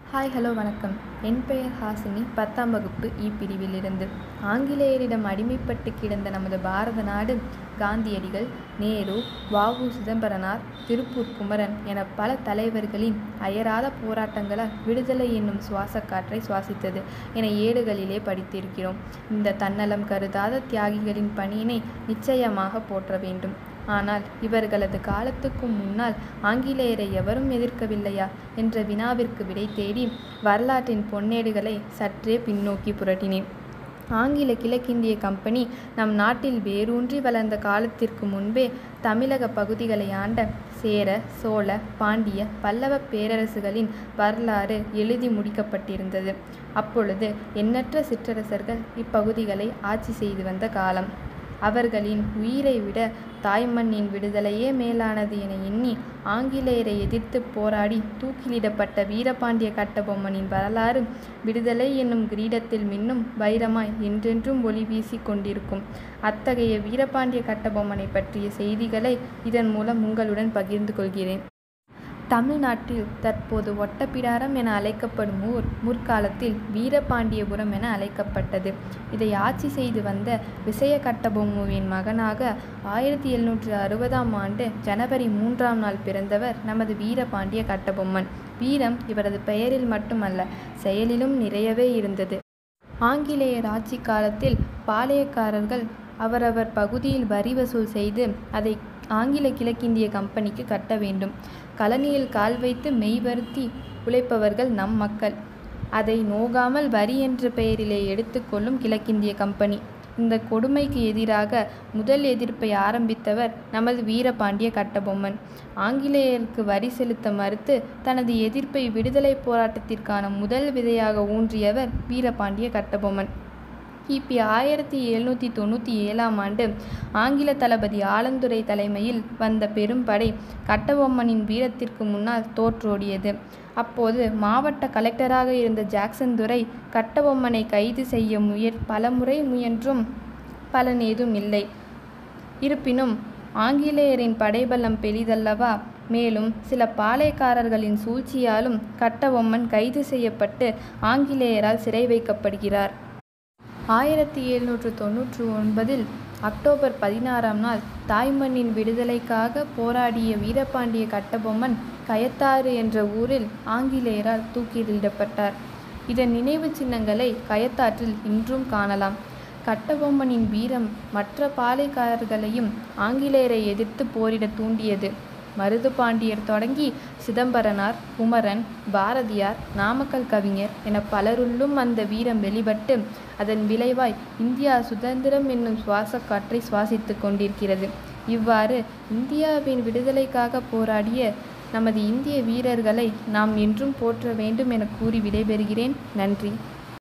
Hi hello வணக்கம். என் பெயர் ஹாசினி. 10ஆம் வகுப்பு பிரிவிலிருந்து. ஆங்கிலேயரிடம் அடிமைப்பட்டு கிடந்த நமது பாரத நாடு காந்தியடிகள், நேரு, வ.உ. சிதம்பரனார், திருப்பூர் குமரன் என பல தலைவர்களின் அயராத போராட்டங்களால் விடுதலை என்னும் சுவாசக்காற்றை சுவாசித்தது என ஏடுகளிலே படித்திருக்கிறோம். இந்த தன்னலம் கருதாத தியாகிகளின் பணியினை நிச்சயமாக போற்ற வேண்டும். ஆனால் இவர்களது காலத்துக்கு முன்னால் ஆங்கிலேயரை எவரும் எதிர்க்கவில்லையா என்ற வினாவிற்கு விடை தேடி வரலாற்றின் பொன்னேடுகளை சற்றே பின்னோக்கி புரட்டினேன். ஆங்கில கிழக்கிந்திய கம்பெனி நம் நாட்டில் வேரூன்றி வளர்ந்த காலத்திற்கு முன்பே தமிழக பகுதிகளை ஆண்ட சேர, சோழ, பாண்டிய, பல்லவ பேரரசுகளின் வரலாறு எழுதி முடிக்கப்பட்டிருந்தது. அப்பொழுது எண்ணற்ற சிற்றரசர்கள் இப்பகுதிகளை ஆட்சி செய்து வந்த காலம். அவர்களின் உயிரை விட தாய்மண்ணின் விடுதலையே மேலானது என எண்ணி ஆங்கிலேயரை எதிர்த்து போராடி தூக்கிலிடப்பட்ட வீரபாண்டிய கட்டபொம்மனின் வரலாறு விடுதலை என்னும் கிரீடத்தில் மின்னும் வைரமாய் என்றென்றும் ஒளி வீசி கொண்டிருக்கும். அத்தகைய வீரபாண்டிய கட்டபொம்மனை பற்றிய செய்திகளை இதன் மூலம் உங்களுடன் பகிர்ந்து கொள்கிறேன். தமிழ்நாட்டில் தற்போது ஒட்டப்பிடாரம் என அழைக்கப்படும் ஊர் முற்காலத்தில் வீரபாண்டியபுரம் என அழைக்கப்பட்டது. இதை ஆட்சி செய்து வந்த விசய கட்டபொம்முவின் மகனாக 1760ஆம் ஆண்டு ஜனவரி 3ஆம் நாள் பிறந்தவர் நமது வீரபாண்டிய கட்டபொம்மன். வீரம் இவரது பெயரில் மட்டுமல்ல, செயலிலும் நிறையவே இருந்தது. ஆங்கிலேயர் ஆட்சி காலத்தில் பாளையக்காரர்கள் அவரவர் பகுதியில் வரி வசூல் செய்து அதை ஆங்கில கிழக்கிந்திய கம்பெனிக்கு கட்ட வேண்டும். கழனியில் கால் வைத்து மெய் வருத்தி உழைப்பவர்கள் நம் மக்கள். அதை நோகாமல் வரி என்ற பெயரிலே எடுத்துக்கொள்ளும் கிழக்கிந்திய கம்பெனி. இந்த கொடுமைக்கு எதிராக முதல் எதிர்ப்பை ஆரம்பித்தவர் நமது வீரபாண்டிய கட்டபொம்மன். ஆங்கிலேயருக்கு வரி செலுத்த மறுத்து தனது எதிர்ப்பை விடுதலை போராட்டத்திற்கான முதல் விதையாக ஊன்றியவர் வீரபாண்டிய கட்டபொம்மன். கிபி 1797ஆம் ஆண்டு ஆங்கில தளபதி ஆலந்துரை தலைமையில் வந்த பெரும்படை கட்டபொம்மனின் வீரத்திற்கு முன்னால் தோற்றோடியது. அப்போது மாவட்ட கலெக்டராக இருந்த ஜாக்சன் துரை கட்டபொம்மனை கைது செய்ய பலமுறை முயன்றும் பலன் ஏதும் இல்லை. இருப்பினும் ஆங்கிலேயரின் படைபலம் பெரிதல்லவா, மேலும் சில பாளையக்காரர்களின் சூழ்ச்சியாலும் கட்டபொம்மன் கைது செய்யப்பட்டு ஆங்கிலேயரால் சிறை வைக்கப்படுகிறார். 1799 அக்டோபர் 16ஆம் நாள் தாய்மண்ணின் விடுதலைக்காக போராடிய வீரபாண்டிய கட்டபொம்மன் கயத்தாறு என்ற ஊரில் ஆங்கிலேயரால் தூக்கிலிடப்பட்டார். இதன் நினைவு சின்னங்களை கயத்தாற்றில் இன்றும் காணலாம். கட்டபொம்மனின் வீரம் மற்ற பாளையக்காரர்களையும் ஆங்கிலேயரை எதிர்த்து போரிட தூண்டியது. மருது பாண்டியர் தொடங்கி சிதம்பரனார், குமரன், பாரதியார், நாமக்கல் கவிஞர் என பலருள்ளும் அந்த வீரம் வெளிப்பட்டு அதன் விளைவாய் இந்தியா சுதந்திரம் என்னும் சுவாசக்காற்றை சுவாசித்து கொண்டிருக்கிறது. இவ்வாறு இந்தியாவின் விடுதலைக்காக போராடிய நமது இந்திய வீரர்களை நாம் என்றும் போற்ற வேண்டும் என கூறி விடைபெறுகிறேன். நன்றி.